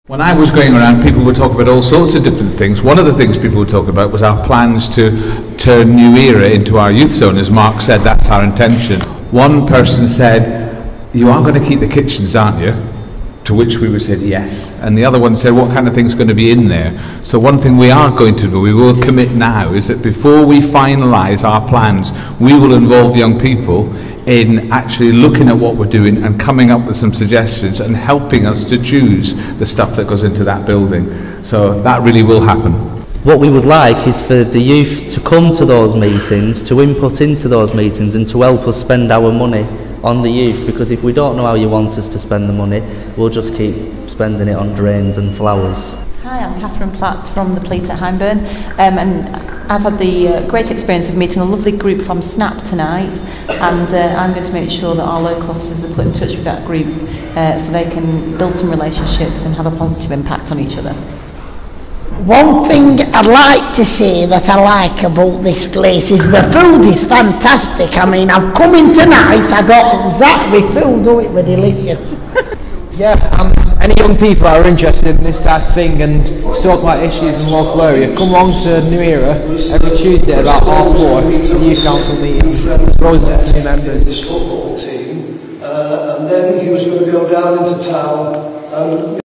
When I was going around, people would talk about all sorts of different things. One of the things people would talk about was our plans to turn New Era into our youth zone. As Mark said, that's our intention. One person said, "You are going to keep the kitchens, aren't you?" To which we said yes. And the other one said, "What kind of thing's going to be in there?" So one thing we are going to do, we will commit now, is that before we finalise our plans, we will involve young people in actually looking at what we're doing and coming up with some suggestions and helping us to choose the stuff that goes into that building. So that really will happen. What we would like is for the youth to come to those meetings, to input into those meetings and to help us spend our money on the youth, because if we don't know how you want us to spend the money, we'll just keep spending it on drains and flowers. Hi, I'm Catherine Platt from the police at Hyndburn, and I've had the great experience of meeting a lovely group from SNAP tonight, and I'm going to make sure that our local officers are put in touch with that group so they can build some relationships and have a positive impact on each other. One thing I'd like to say that I like about this place is the food is fantastic. I mean, I've come in tonight, I got exactly food, oh, it was delicious. Yeah, and any young people that are interested in this type of thing and talk about issues in the local area, come along to New Era every Tuesday at about 4:30 for youth council meetings. Always up to new members. This football team, and then he was going to go down into town and